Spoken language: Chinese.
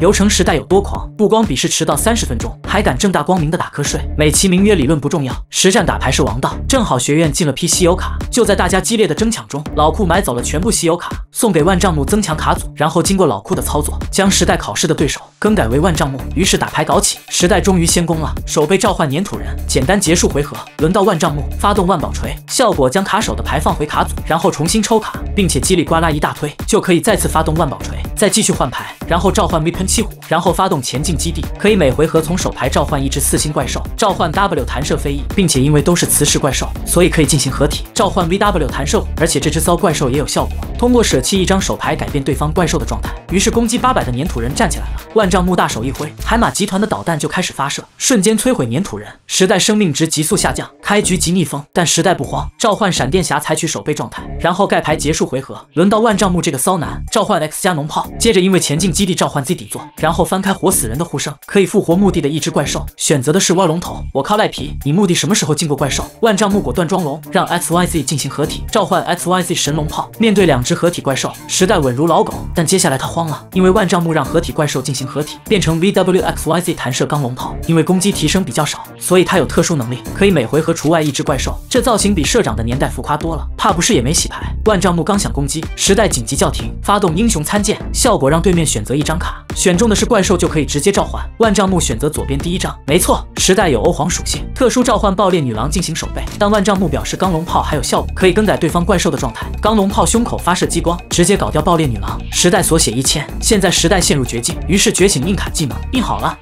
流程时代有多狂，不光比试迟到30分钟，还敢正大光明的打瞌睡，美其名曰理论不重要，实战打牌是王道。正好学院进了批稀有卡，就在大家激烈的争抢中，老库买走了全部稀有卡，送给万丈木增强卡组，然后经过老库的操作，将时代考试的对手更改为万丈木。于是打牌搞起，时代终于先攻了，手被召唤粘土人，简单结束回合。轮到万丈木发动万宝锤，效果将卡手的牌放回卡组，然后重新抽卡，并且叽里呱啦一大堆，就可以再次发动万宝锤，再继续换牌，然后召唤微喷漆虎，然后发动前进基地，可以每回合从手牌召唤1只4星怪兽，召唤 W 弹射飞翼，并且因为都是磁石怪兽，所以可以进行合体召唤 VW 弹射虎，而且这只骚怪兽也有效果，通过舍弃一张手牌改变对方怪兽的状态。于是攻击800的粘土人站起来了，万丈木大手一挥，海马集团的导弹就开始发射，瞬间摧毁粘土人，时代生命值急速下降，开局即逆风，但时代不慌，召唤闪电侠采取守备状态，然后盖牌结束回合。轮到万丈木这个骚男，召唤 X 加农炮，接着因为前进基地召唤 Z 底座，然后翻开活死人的护圣，可以复活墓地的一只怪兽，选择的是蛙龙头。我靠赖皮，你墓地什么时候进过怪兽？万丈木果断装龙，让 XYZ 进行合体，召唤 XYZ 神龙炮。面对2只合体怪兽，时代稳如老狗，但接下来他慌了，因为万丈木让合体怪兽进行合体，变成 VWXYZ 弹射钢龙炮。因为攻击提升比较少，所以他有特殊能力，可以每回合除外1只怪兽。这造型比社长的年代浮夸多了，怕不是也没洗牌。万丈木刚想攻击，时代紧急叫停，发动英雄参见，效果让对面选择1张卡，选中的是怪兽就可以直接召唤。万丈木选择左边第1张，没错，时代有欧皇属性，特殊召唤爆裂女郎进行守备，但万丈木表示钢龙炮还有效果，可以更改对方怪兽的状态。钢龙炮胸口发射激光，直接搞掉爆裂女郎。时代所写1000，现在时代陷入绝境，于是觉醒硬卡技能印好了。